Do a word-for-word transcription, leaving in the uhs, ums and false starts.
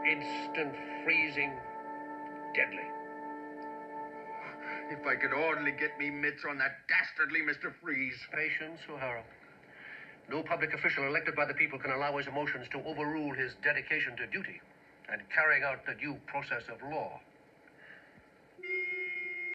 Instant freezing. Deadly. If I could only get me mitts on that dastardly Mister Freeze. Patience, O'Hara. No public official elected by the people can allow his emotions to overrule his dedication to duty and carrying out the due process of law.